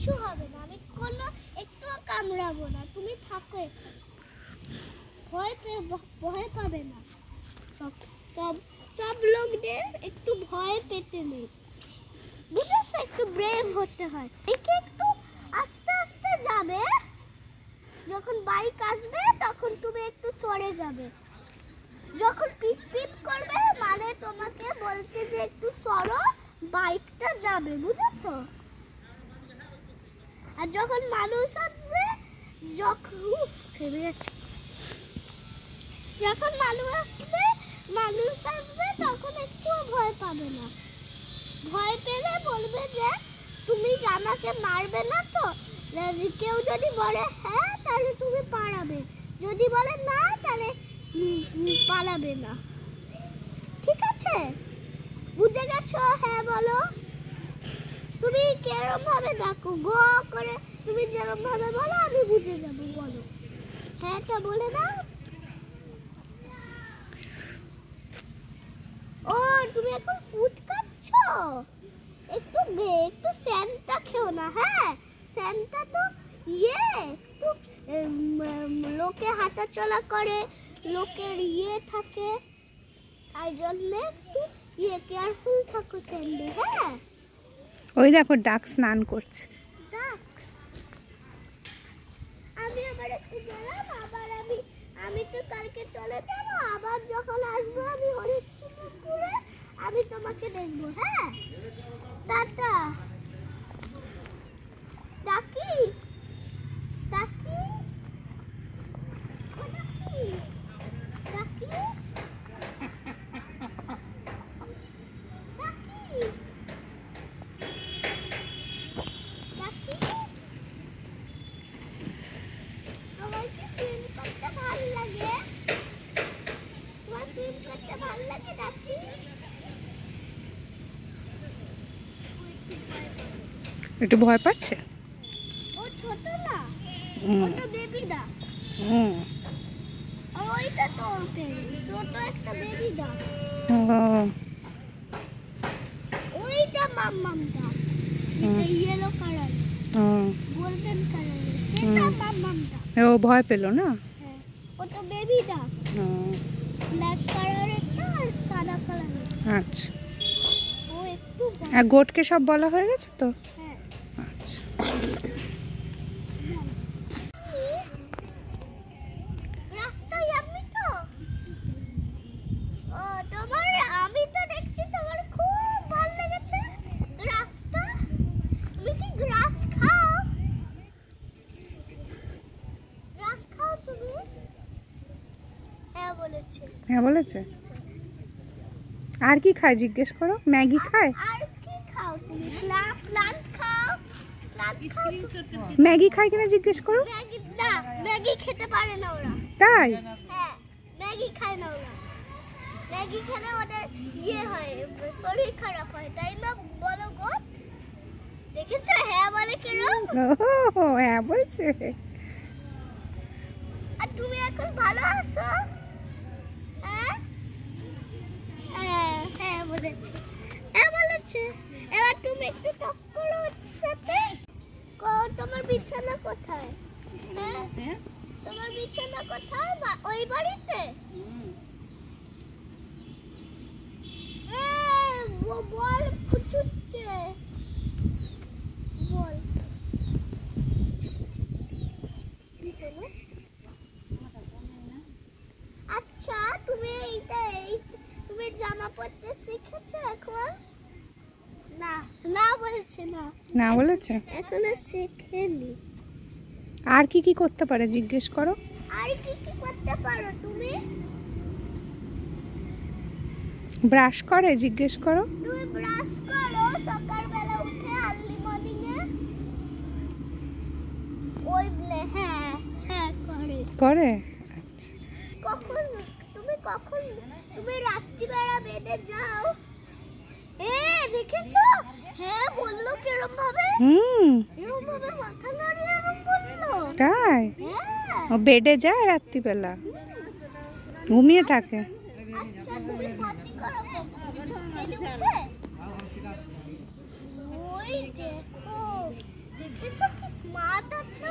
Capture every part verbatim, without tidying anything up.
কিচ্ছু হবে না, আমি কোনো একটুও কামড়াবো না, তুমি থাকো, ভয় পেয়ে ভয় পাবে না। সব সব সব লোকদের একটু ভয় পেতে নেই, বুঝেছো? একটু ব্রেভ হতে হয়, একটু একটু আস্তে আস্তে যাবে। যখন বাইক আসবে তখন তুমি একটু সরে যাবে, যখন পিপ পিপ করবে মানে তোমাকে বলছে যে একটু সরো, বাইকটা যাবে, বুঝেছো? আর যখন মানুষ আসবে, যখন থেমে গেছে, যখন মানুষ আসবে মানুষ আসবে তখন একটু ভয় পাবে না। ভয় পেলে বলবে যে তুমি আমাকে মারবে না তো, কেউ যদি বলে হ্যাঁ তাহলে তুমি পালাবে, যদি বলে না তাহলে পালাবে না, ঠিক আছে? বুঝে গেছো? হ্যাঁ বলো। তুমি কেরম ভাবে ডাকো, গো করে তুমি যেরকম ভাবে বলো আমি বুঝে যাবো, বলো হ্যাঁটা বলে দাও। ও তুমি এখন ফুড খাচ্ছো, একটু একটু স্যান্টা খেও না, হ্যাঁ? স্যান্টা তো ইয়ে একটু লোকে হাঁটা চলা করে, লোকের ইয়ে থাকে, তাই জন্য একটু ইয়ে কেয়ারফুল থাকো স্যান্ডে, হ্যাঁ? ওই দেখো ডাক স্নান করছে। ডাক আমি আবার একটু গেলাম, আবার আমি আমি তো কালকে চলে যাবো, আবার যখন আসবো আমি হরিশ্চন্দ্রপুরে আমি তোমাকে দেখবো, হ্যাঁ? টাটা। ডাকি ডাকি ডাকি ডাকি ডাকি ডাকি। আমার কি সুইম করতে ভালো লাগে? তোমার সুইম করতে ভালো লাগে ডাকি? একটু ভয় পাচ্ছে, ও ছোট না, ও তো বেবি দা। হুম আর ওইটা তো ছোট একটা বেবি দা, ওইটা মাম্মামটা, যেটা ইয়েলো কালার, গোল্ডেন কালার, সেটা মাম্মামটা। ও ভয় পেল না? হ্যাঁ, ও তো বেবি দা, ব্ল্যাক কালারেরটা আর সাদা কালারের। আচ্ছা, ও একটু আর গোটকে সব বলা হয়ে গেছে তো? হ্যাঁ। আচ্ছা, রাস্তায় আপনি তো ও তোমার, আমি তো দেখছি তোমার খুব ভালো লেগেছে রাস্তা। তুমি কি গ্রাস খাও? গ্রাস খাও তুমি? হ্যাঁ বলেছে। হ্যাঁ বলেছে। আর কি খায় জিজ্ঞেস করো। ম্যাগি খায়? আর কি খাও তুমি? প্লান্ট খাও? প্লান্ট খাও? ম্যাগি খায় কিনা জিজ্ঞেস করো। ম্যাগি না, ম্যাগি খেতে পারে না ওরা। তাই? হ্যাঁ, ম্যাগি খায় না ওরা। ম্যাগি খেলে ওদের ইয়ে হয়, শরীর খারাপ হয়, তাই না? বলো গো, দেখেছো? হ্যাঁ বলে কিরম? ও হ্যাঁ বলছে। আর তুমি এখন ভালো আছো? হ্যাঁ হ্যাঁ হ্যাঁ বলেছে, হ্যাঁ বলেছে। এবার তুমি একটু টক করো ওর সাথে। তোমার বিছানা কোথায়? হ্যাঁ, তোমার বিছানা কোথায়? ওই বাড়িতে? বল ফুচুচ্ছে, বল। আচ্ছা তুমি এইটা এই তুমি জামা পরতে শিখেছো এখন? না, না বলেছে না। না বলেছে? এখনো শেখেনি। আর কি কি করতে পারে জিজ্ঞেস করো। আর কি কি করতে পারো তুমি? ব্রাশ করে জিজ্ঞেস করো। তুমি ব্রাশ করো সকালবেলা উঠে আর্লি মর্নিং এ? ওই হ্যাঁ হ্যাঁ করে করে। কখন তুমি কখন তুমি রাত্রিবেলা বেডে যাও? এ দেখেছো? হ্যাঁ বললো কিরম ভাবে? হুম, এরকম ভাবে মাথা নাড়িয়ে এরকম বললো। তাই? হ্যাঁ, ও বেডে যায় রাত্রিবেলা, ঘুমিয়ে থাকে। আচ্ছা তুমি পটি করো বেডে উঠে? ওই দেখো দেখেছো কি স্মার্ট আছো?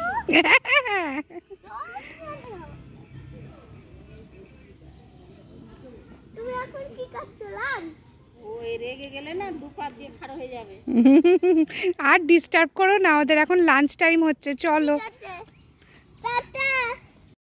তুমি এখন কি করছো লাঞ্চ? ওই রেগে গেলে না দুপাত দিয়ে খাড়া হয়ে যাবে। আর ডিস্টার্ব করো না, ওদের এখন লাঞ্চ টাইম হচ্ছে, চলো। ঠিক আছে টাটা।